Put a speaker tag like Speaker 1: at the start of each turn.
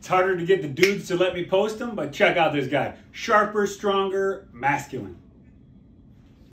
Speaker 1: harder to get the dudes to let me post them, but check out this guy. Sharper, stronger, masculine.